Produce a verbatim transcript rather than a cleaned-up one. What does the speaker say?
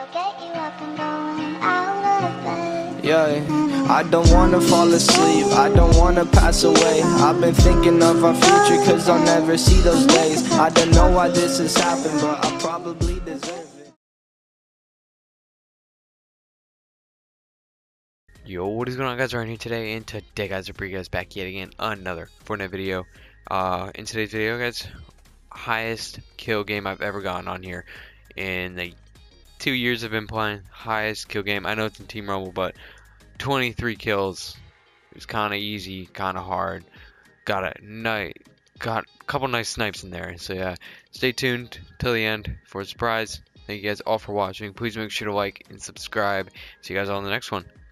get you up and going out of bed. Yeah, I don't wanna fall asleep, I don't wanna pass away. I've been thinking of our future, cause I'll never see those days. I don't know why this has happened, but I probably deserve it. Yo, what is going on, guys? Right here today, and today, guys, I bring you guys back yet again another Fortnite video. Uh, in today's video, guys, highest kill game I've ever gotten on here in the two years I've been playing. Highest kill game. I know it's in Team Rumble, but twenty-three kills. It was kind of easy, kind of hard. Got a nice, got a couple nice snipes in there. So yeah, stay tuned till the end for a surprise. Thank you guys all for watching. Please make sure to like and subscribe. See you guys all in the next one.